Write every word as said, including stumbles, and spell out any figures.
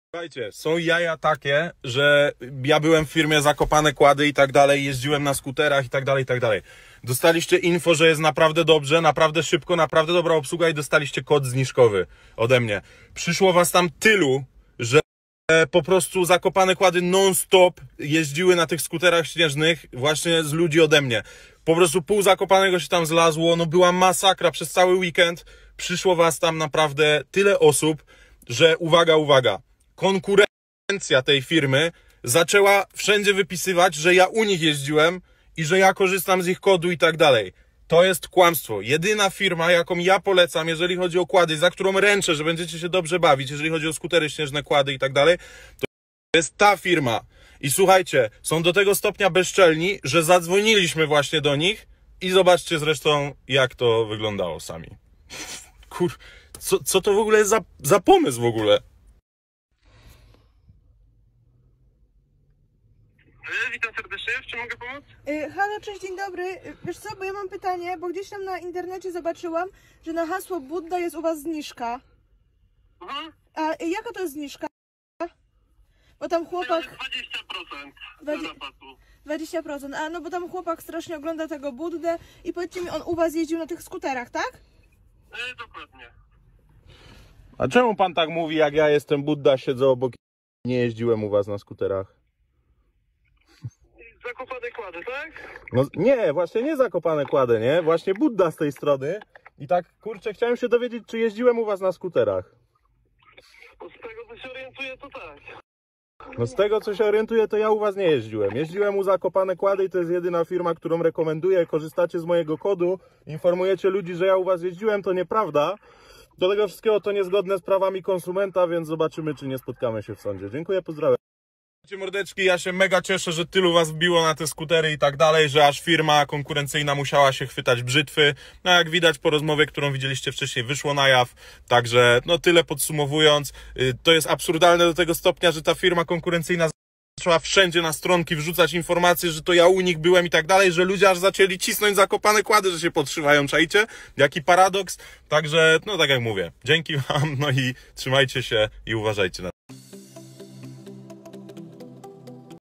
Słuchajcie, są jaja takie, że ja byłem w firmie Zakopane Kłady i tak dalej, jeździłem na skuterach i tak dalej, i tak dalej. Dostaliście info, że jest naprawdę dobrze, naprawdę szybko, naprawdę dobra obsługa i dostaliście kod zniżkowy ode mnie. Przyszło was tam tylu, że po prostu Zakopane Kłady non-stop jeździły na tych skuterach śnieżnych właśnie z ludzi ode mnie. Po prostu pół Zakopanego się tam zlazło, no była masakra przez cały weekend. Przyszło was tam naprawdę tyle osób, że uwaga, uwaga, konkurencja tej firmy zaczęła wszędzie wypisywać, że ja u nich jeździłem i że ja korzystam z ich kodu i tak dalej. To jest kłamstwo. Jedyna firma, jaką ja polecam, jeżeli chodzi o kłady, za którą ręczę, że będziecie się dobrze bawić, jeżeli chodzi o skutery śnieżne, kłady i tak dalej, to jest ta firma. I słuchajcie, są do tego stopnia bezczelni, że zadzwoniliśmy właśnie do nich i zobaczcie zresztą, jak to wyglądało sami. Kur... Co, co to w ogóle jest za, za pomysł w ogóle? Witam serdecznie, w czym mogę pomóc? Yy, halo, cześć, dzień dobry. Yy, wiesz co, bo ja mam pytanie, bo gdzieś tam na internecie zobaczyłam, że na hasło Budda jest u was zniżka. Mhm. A yy, jaka to jest zniżka? Bo tam chłopak... dwadzieścia procent Dwadzie- rabatu. dwadzieścia procent. A no bo tam chłopak strasznie ogląda tego Buddę i powiedzcie mi, on u was jeździł na tych skuterach, tak? E, dokładnie. A czemu pan tak mówi, jak ja jestem Budda, siedzę obok i nie jeździłem u was na skuterach? Zakopane Kłady, tak? No nie, właśnie nie Zakopane Kłady, nie? Właśnie Budda z tej strony. I tak, kurczę, chciałem się dowiedzieć, czy jeździłem u was na skuterach. Bo z tego co się orientuję, to tak. No z tego, co się orientuję, to ja u was nie jeździłem. Jeździłem u Zakopane Kłady i to jest jedyna firma, którą rekomenduję. Korzystacie z mojego kodu, informujecie ludzi, że ja u was jeździłem, to nieprawda. Do tego wszystkiego to niezgodne z prawami konsumenta, więc zobaczymy, czy nie spotkamy się w sądzie. Dziękuję, pozdrawiam. Mordeczki, ja się mega cieszę, że tylu was wbiło na te skutery i tak dalej, że aż firma konkurencyjna musiała się chwytać brzytwy. No jak widać po rozmowie, którą widzieliście wcześniej, wyszło na jaw. Także no tyle podsumowując, to jest absurdalne do tego stopnia, że ta firma konkurencyjna zaczęła wszędzie na stronki wrzucać informacje, że to ja u nich byłem i tak dalej, że ludzie aż zaczęli cisnąć Zakopane Kłady, że się podszywają, czajcie? Jaki paradoks. Także, no tak jak mówię, dzięki wam, no i trzymajcie się i uważajcie na